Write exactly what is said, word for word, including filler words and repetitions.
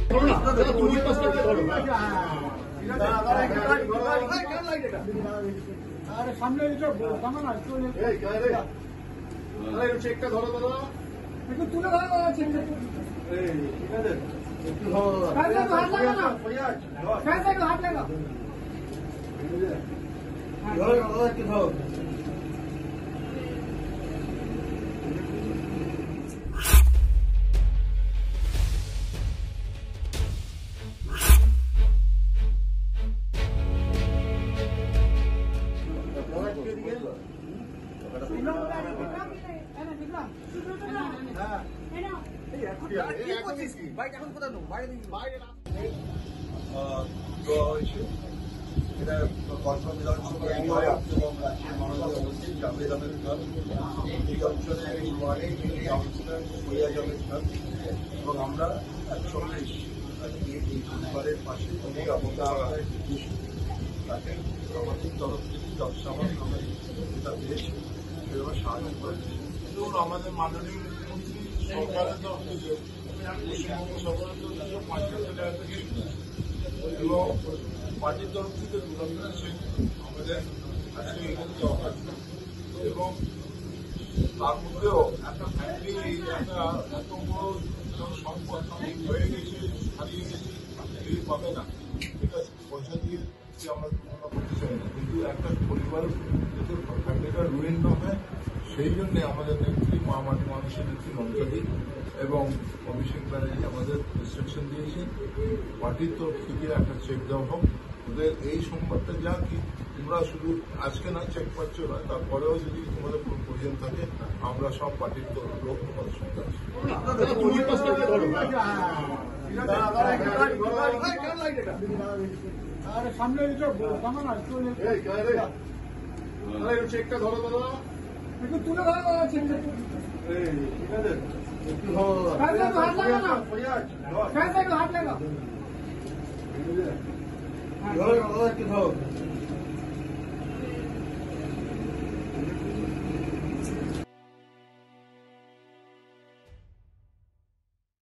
সামনে চেকটা ধরো দাদা, একটু তুলে ধরো চেকটা। হাত লাগা এটা কল্পনা বিধানসভার জাভেদ আহমেদ খান, এই অঞ্চলে এই ওয়ার্ডে এই কাউন্সিলর হইয়া জাভেদ খান এবং আমরা একসঙ্গে আজকে এই পরিবারের পাশে অনেক অবদায় তাকে আমাদের তরফ থেকে যৎসামান্য আমরা এটা পেয়েছি, সেভাবে সাহায্য করেছি। ধরুন আমাদের মাননীয় মুখ্যমন্ত্রী সরকারের তরফ থেকে পশ্চিমবঙ্গ সরকারের তরফ থেকে পাঁচ লক্ষ টাকা থেকে এবং পার্টির তরফ থেকে দু লক্ষ টাকা আমাদের আজকে এখানে দেওয়া হয় এবং তার মধ্যেও একটা ফ্যামিলি একটা এত বড় সম্পদ হয়ে গেছে, হারিয়ে গেছে, এই পাবে না, ঠিক আছে, পয়সা দিয়ে আমরা তুলনা করতে চাই না, কিন্তু একটা পরিবার যাতে ফ্যামিলিটা রুইন না হয় সেই জন্যে আমাদের নেত্রী মা মাটি মানুষের নেত্রী মমতাদি এবং অভিষেক ব্যানার্জি আমাদের ইনস্ট্রাকশন দিয়েছেন পার্টির তরফ থেকে একটা চেক দেওয়া হোক। ওদের এই সংবাদটা যা কি তোমরা শুধু আজকে না চেক পাচ্ছ না, তারপরেও যদি তোমাদের কোনো প্রয়োজন থাকে আমরা সব পার্টির তরফ লোক তোমাদের সঙ্গে আছি। সামনে চেকটা ধরো দাদা, একটু তুলে ধরো চেকটা। হাত লাগা